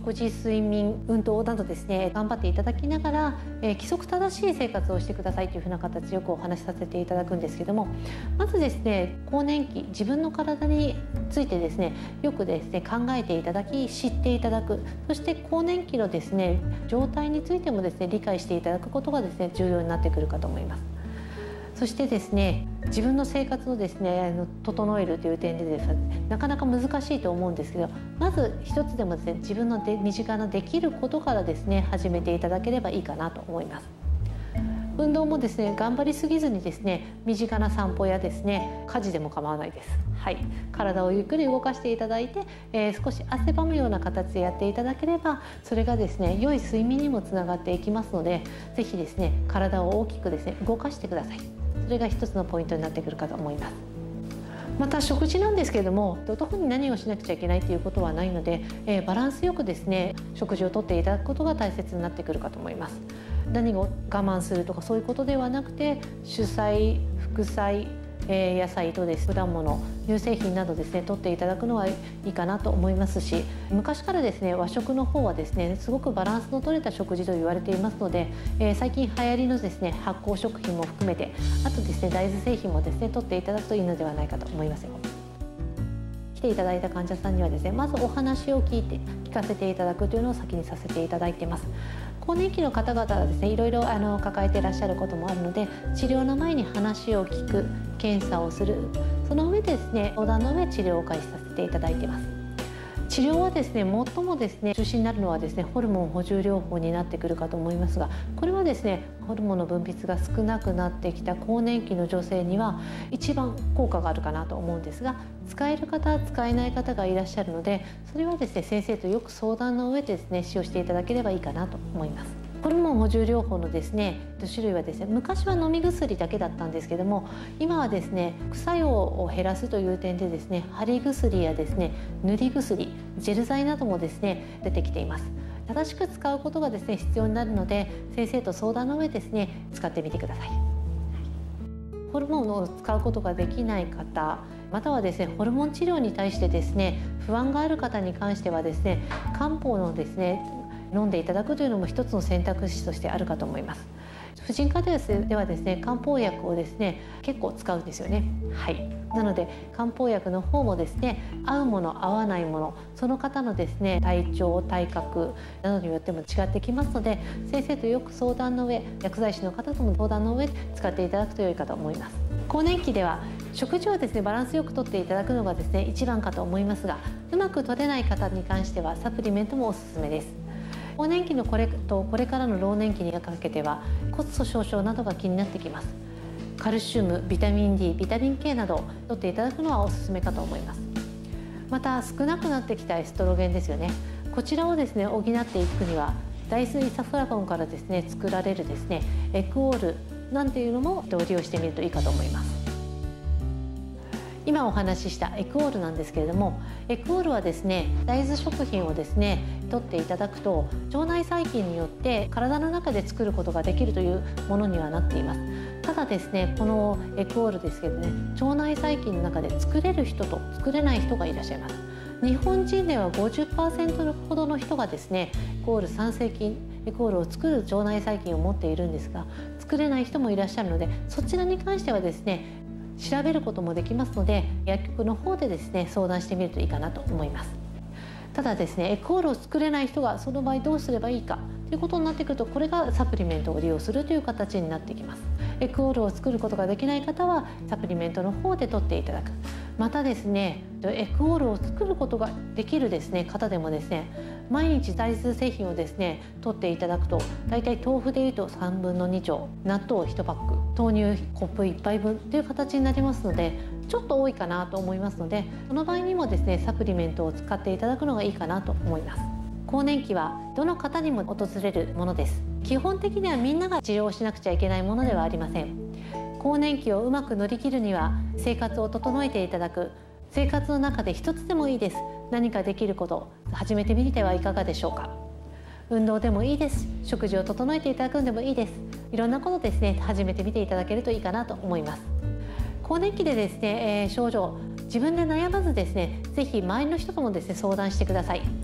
食事、睡眠、運動などですね頑張っていただきながら、規則正しい生活をしてくださいというふうな形でよくお話しさせていただくんですけども、まずですね更年期、自分の体についてですねよくですね考えていただき、知っていただく、そして更年期のですね状態についてもですね理解していただくことがですね重要になってくるかと思います。そしてですね自分の生活をですね整えるという点でですねなかなか難しいと思うんですけど、まず一つでもですね自分の身近なできることからですね始めていただければいいかなと思います。運動もですね頑張りすぎずにですね身近な散歩やですね家事でも構わないです。はい、体をゆっくり動かしていただいて、少し汗ばむような形でやっていただければ、それがですね良い睡眠にもつながっていきますので、ぜひですね体を大きくですね動かしてください。それが一つのポイントになってくるかと思います。また食事なんですけれども、特に何をしなくちゃいけないということはないので、バランスよくですね食事をとっていただくことが大切になってくるかと思います。何を我慢するとかそういうことではなくて、主菜、副菜、野菜とです果物、乳製品などですね取っていただくのはいいかなと思いますし、昔からですね和食の方はですねすごくバランスの取れた食事と言われていますので、最近流行りのですね発酵食品も含めて、あとですね大豆製品もですね取っていただくといいのではないかと思いますよ。来ていただいた患者さんにはですねまずお話を聞かせていただくというのを先にさせていただいています。更年期の方々はですねいろいろ抱えていらっしゃることもあるので、治療の前に話を聞く、検査をする、その上でですね相談の上治療を開始させていただいています。治療はですね最もですね中心になるのはですねホルモン補充療法になってくるかと思いますが、これはですねホルモンの分泌が少なくなってきた更年期の女性には一番効果があるかなと思うんですが、使える方使えない方がいらっしゃるので、それはですね先生とよく相談の上でですね使用していただければいいかなと思います。ホルモン補充療法のですね種類はですね昔は飲み薬だけだったんですけども、今はですね副作用を減らすという点でですね貼り薬やですね塗り薬、ジェル剤などもですね出てきています。正しく使うことがですね必要になるので、先生と相談の上ですね使ってみてください。ホルモンを使うことができない方、またはですねホルモン治療に対してですね不安がある方に関してはですね漢方のですね飲んでいただくというのも一つの選択肢としてあるかと思います。婦人科ではですね漢方薬をですね結構使うんですよね。はい。なので漢方薬の方もですね合うもの合わないもの、その方のですね体調、体格などによっても違ってきますので、先生とよく相談の上、薬剤師の方とも相談の上使っていただくと良いかと思います。更年期では食事をですねバランスよくとっていただくのがですね一番かと思いますが、うまく取れない方に関してはサプリメントもおすすめです。更年期のこれからの老年期にかけては骨粗しょう症などが気になってきます。カルシウム、ビタミン D、ビタミン K などを取っていただくのはおすすめかと思います。また少なくなってきたエストロゲンですよね。こちらをですね補っていくには大豆イソフラボンからですね作られるですねエクオールなんていうのも利用してみるといいかと思います。今お話ししたエクオールなんですけれども、エクオールはですね大豆食品をですね取っていただくと腸内細菌によって体の中で作ることができるというものにはなっています。ただですねこのエクオールですけどね、腸内細菌の中で作れる人と作れない人がいらっしゃいます。日本人では 50% ほどの人がですねエクオール酸性菌、エクオールを作る腸内細菌を持っているんですが、作れない人もいらっしゃるので、そちらに関してはですね調べることもできますので、薬局の方でですね相談してみるといいかなと思います。ただですねエクオールを作れない人がその場合どうすればいいかということになってくると、これがサプリメントを利用するという形になってきます。エクオールを作ることができない方はサプリメントの方で取っていただく。またですねエクオールを作ることができるですね方でもですね毎日大豆製品をですね取っていただくと、だいたい豆腐でいうと3分の2丁、納豆1パック、豆乳コップ1杯分という形になりますので、ちょっと多いかなと思いますので、その場合にもですねサプリメントを使っていただくのがいいかなと思います。更年期はどの方にも訪れるものです。基本的にはみんなが治療しなくちゃいけないものではありません。更年期をうまく乗り切るには生活を整えていただく、生活の中で一つでもいいです。何かできること始めてみてはいかがでしょうか。運動でもいいです。食事を整えていただくんでもいいです。いろんなことですね始めてみていただけるといいかなと思います。更年期でですね、症状自分で悩まずですね、ぜひ周りの人ともですね相談してください。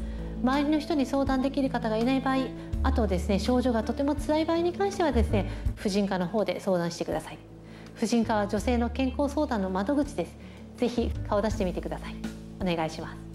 周りの人に相談できる方がいない場合、あとですね、症状がとても辛い場合に関してはですね、婦人科の方で相談してください。婦人科は女性の健康相談の窓口です。ぜひ顔出してみてください。お願いします。